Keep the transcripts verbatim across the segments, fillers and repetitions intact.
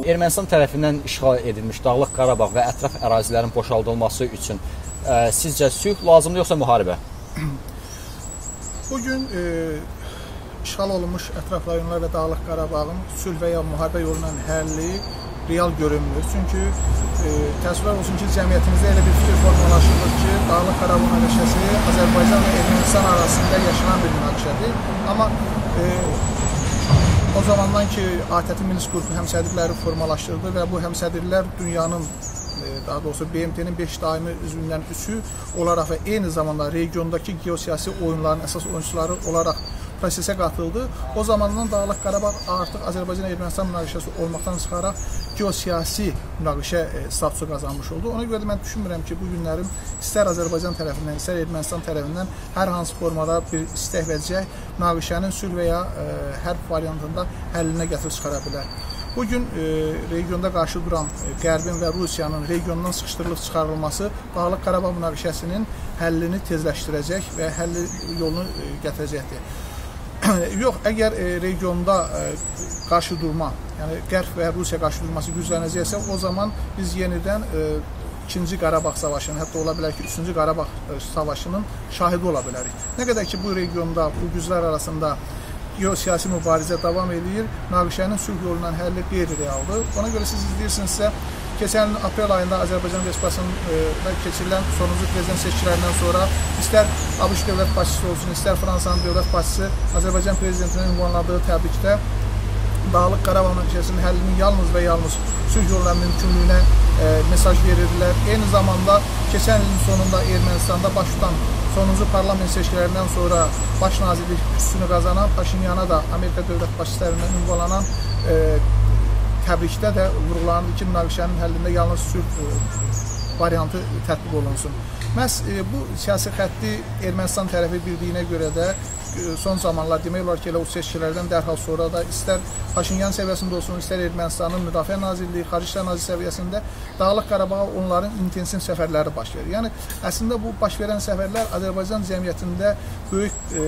Ermənistan tərəfindən işğal edilmiş Dağlıq Qarabağ və ətraf ərazilərin boşaldılması üçün ə, sizcə sülh lazımdır yoxsa müharibə? Bugün e, işğal olunmuş ətraf rayonlar və Dağlıq Qarabağın sülh və ya müharibə yolu ilə həlli real görünmür. Çünki e, təəssüflər olsun ki, cəmiyyətimizdə elə bir fikir formalaşılır ki, Dağlıq Qarabağ münaqişəsi Azərbaycan və Ermənistan arasında yaşanan bir münaqişədir. Amma e, o zamandan ki, ATƏT Minsk qrupu həmsədrləri formalaşdırdı və bu həmsədrlər dünyanın, e, daha doğrusu B M T-nin beş daimi üzvündən üçü olaraq və eyni zamanda regiondakı geosiyasi oyunların əsas oyuncuları olaraq prosesə qatıldı. O zamandan Dağlıq Qarabağ artıq Azərbaycan-Ermənistan münaqişəsi olmaqdan çıxaraq geosiyasi münaqişə statusu qazanmış oldu. Ona görə də mən düşünmürəm ki, bu günlərin istər Azərbaycan tərəfindən, istər Ermənistan tərəfindən hər hansı formada bir istək və cəhd münaqişənin sülh və ya e, hərb variantında həllinə gətirib çıxara bilər. Bugün e, regionda qarşı duran e, Qərbin və Rusiyanın regiondan sıxışdırılıb çıxarılması Dağlıq Qarabağ münaqişəsinin həllini tezləşdirəcək və həlli yolunu e, gətirəcəkdir. Yox, əgər e, regionda e, qarşı durma, yəni Qərb və Rusiya qarşı durması güclənəcəksə, o zaman biz yenidən e, ikinci Qarabağ savaşının, hətta ola bilər ki, üçüncü Qarabağ e, savaşının şahidi ola bilərik. Nə qədər ki, bu regionda, bu güclər arasında geosiyasi mübarizə davam edir, münaqişənin sülh yolundan həlli qeyri-realdır. Ona görə siz izləyirsinizsə, keçən aprel ayında Azərbaycan Respublikasında keçirilən sonuncu prezident seçkilərindən sonra istər ABŞ dövlət başçısı olsun, istər Fransanın dövlət başçısı Azərbaycan prezidentinin ünvanladığı təbrikdə Dağlıq Qarabağ münaqişəsinin həllinin yalnız və yalnız sülh yolundan mümkünlüyünə e, mesaj verirdilər. Eyni zamanda keçən ilin sonunda Ermənistanda baş tutan sonuncu parlament seçkilərindən sonra baş nazirlik üstünü qazanan Paşinyana da Amerika dövlət başçısı tərəfindən ünvanlanan e, təbrikdə də vurğulandı ki, münaqişənin həllində yalnız sülh e, variantı tətbiq olunsun. Məhz e, bu siyasi xətti Ermənistan tərəfi bildiyinə görə də e, son zamanlar demək olar ki, elə o seçkilərdən dərhal sonra da istər Paşinyan səviyyəsində olsun, istər Ermənistanın Müdafiə Nazirliyi, Xarici İşlər Nazirliyi səviyyəsində Dağlıq Qarabağa onların intensiv səfərləri baş verir. Yəni, əslində bu baş verən səfərlər Azərbaycan cəmiyyətində böyük e,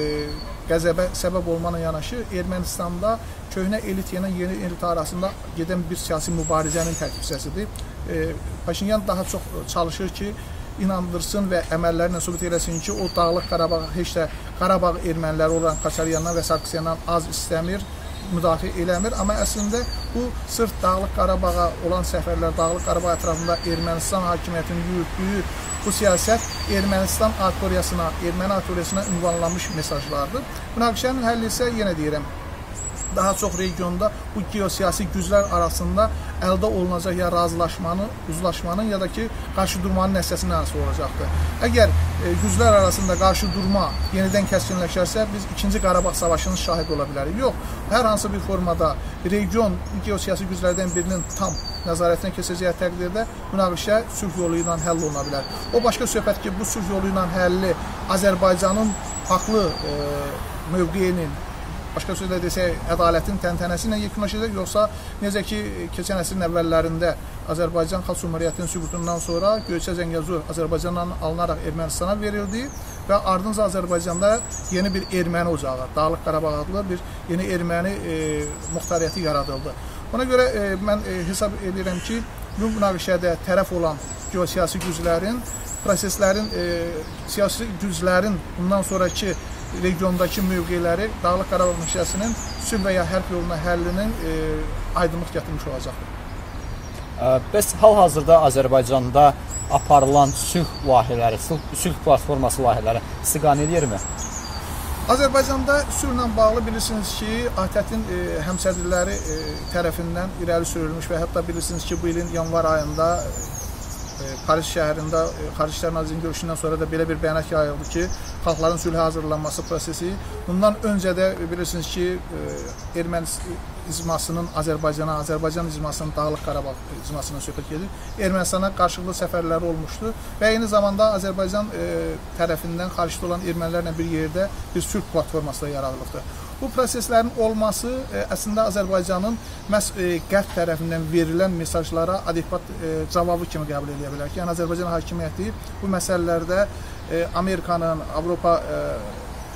qəzəbə səbəb olmanın yanaşı Ermənistanda köhnə elit ilə yeni elit arasında gedən bir siyasi mübarizənin tərkibçəsidir. E, Paşinyan daha çox çalışır ki, inandırsın və əməllərlə sübut eləsin ki, o Dağlıq Qarabağı heç də Qarabağ erməniləri olan Qaçaryandan və Sarkisyandan az istəmir, müdafiə eləmir. Amma əslində bu sırf Dağlıq Qarabağa olan səfərlər, Dağlıq Qarabağ ətrafında Ermənistan hakimiyyətinin yürütdüyü bu siyasət Ermənistan auditoriyasına, erməni auditoriyasına ünvanlanmış mesajlardır. Münaqişənin həlli isə yenə deyirəm, daha çox regionda bu geosiyasi güclər arasında əldə olunacaq ya razılaşmanın, uzlaşmanın ya da ki, qarşı durmanın nəticəsindən asılı olacaqdır. Əgər e, güclər arasında qarşı durma yenidən kəskinləşərsə, biz ikinci Qarabağ savaşının şahidi ola bilərik. Yox, hər hansı bir formada region geosiyasi güclərdən birinin tam nəzarətinə keçəcəyi təqdirdə münaqişə sülh yolu ilə həll oluna bilər. O başqa söhbət ki, bu sülh yolu ilə həlli Azərbaycanın haqlı e, mövqeyinin, başqa sözlə desək, ədalətin təntənəsi ilə yekunlaşacaq, yoxsa necə ki, keçən əsrin əvvəllərində Azərbaycan Xalq Cümhuriyyətinin süqutundan sonra Göyçə Zəngəzur Azərbaycandan alınaraq Ermənistana verildi və ardınca Azərbaycanda yeni bir erməni ocağı, Dağlıq Qarabağ adlı bir yeni erməni e, muxtariyyəti yaradıldı. Ona görə e, mən e, hesab edirəm ki, bu münaqişədə tərəf olan geosiyasi güclərin, proseslərin, e, siyasi güclərin bundan sonraki regiondakı mövqeləri Dağlıq Qarabağ münaqişəsinin sülh və ya hərb yoluna həllinin e, aydınlıq gətirmiş olacaqdır. Bəs hal-hazırda Azərbaycanda aparılan sülh layihələri, sülh platforması layihələri istiqam edirmi? Azərbaycanda sülhlə bağlı bilirsiniz ki, ATƏT-in e, həmsədrləri e, tərəfindən irəli sürülmüş və hətta bilirsiniz ki, bu ilin yanvar ayında e, Paris şəhərində e, Xarici İşlər Nazirliyinin görüşündən sonra da belə bir bəyanat yayıldı ki, xalqların sülhə hazırlanması prosesi. Bundan öncə də bilirsiniz ki, e, Erməni icmasının Azərbaycana, Azərbaycan icmasının Dağlıq Qarabağ icmasına söhbət gedir. Ermənistana qarşılıqlı səfərləri olmuşdu və eyni zamanda Azərbaycan e, tərəfindən xaricdə olan ermənilərlə bir yerdə bir sülh platforması da yaradılıbdır. Bu proseslərin olması e, əslində Azərbaycanın məhz e, Qərb tərəfindən verilən mesajlara adekvat e, cavabı kimi qəbul edə bilər ki, yəni Azərbaycan hakimiyyəti bu məsələlərdə e, Amerikanın, Avropa e,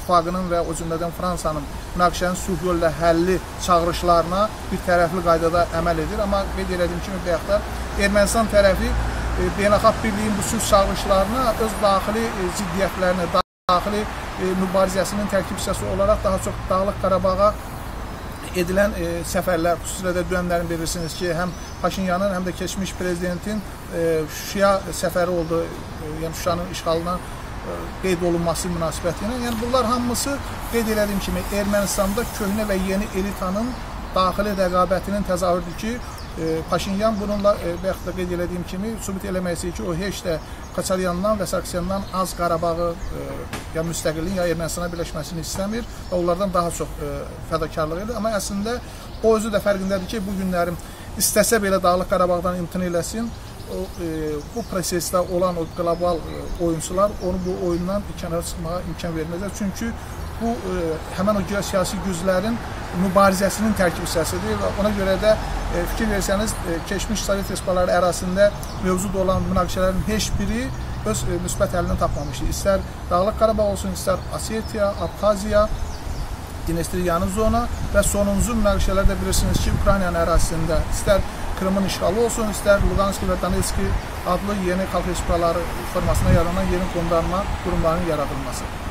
İttifaqının və o cümlədən Fransanın münaqişənin sülh yolu ilə həlli çağırışlarına bir tərəfli qaydada əməl edir. Amma qeyd etdiyim kimi bayaqlar Ermənistan tərəfi e, beynəlxalq birliyin bu sülh çağırışlarına öz daxili e, ziddiyyətlərini, daxili e, mübarizəsinin tərkib hissəsi olaraq daha çox Dağlıq Qarabağa edilən e, səfərlər, xüsusilə də dünənlərin bilirsiniz ki, həm Paşinyanın, həm də keçmiş prezidentin e, Şuşaya səfəri oldu, e, yəni Şuşanın işğalına e, qeyd olunması münasibəti ilə. Yəni bunlar hamısı qeyd etdiyim kimi Ermənistanda köhnə və yeni elitanın daxili rəqabətinin təzahürüdür ki, e, Paşinyan bununla e, bayaq da qeyd etdiyim kimi sübut eləməsi ki, o heç də Qaçaryandan və Sarkisyandan az Qarabağı e, ya müstəqilliyin, ya Ermənistana birləşməsini istəmir və onlardan daha çox e, fədakarlıq edir. Amma əslində o özü də fərqindədir ki, bu günlərim istəsə belə Dağlıq Qarabağdan imtina eləsin, o, e, bu prosesdə olan o qlobal e, oyunçular onu bu oyundan kənara çıxmağa imkan verməzlər. Çünki bu e, həmən o geosiyasi güclərin mübarizəsinin tərkib hissəsidir və ona görə də e, fikir versəniz, e, keçmiş Sovet Respublikaları ərazisində mövcud olan münaqişələrin heç biri öz e, müsbət əlini tapmamışdı. İstər Dağlıq Qarabağ olsun, istər Osetiya, Abxaziya, Dnestriyanı zona və sonuncu münaqişələrdə bilirsiniz ki, Ukraynanın ərazisində istər Krımın işğalı olsun, istər Luganski və Donetski adlı yeni xalq respublikaları formasına yaranan yeni qondarma qurumların yaradılması.